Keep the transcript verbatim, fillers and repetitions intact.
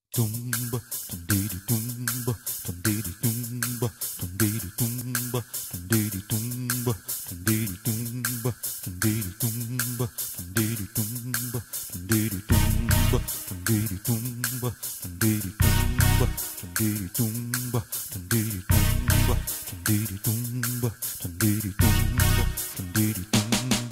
Tumba, tundiri tumba, tundiri tumba, tundiri tumba, tundiri tumba, tundiri tumba, tundiri tumba, tundiri tumba, tundiri tumba, tundiri tumba, tundiri tumba, tundiri tumba, tundiri tumba, tundiri tumba, tundiri tumba, tundiri tumba.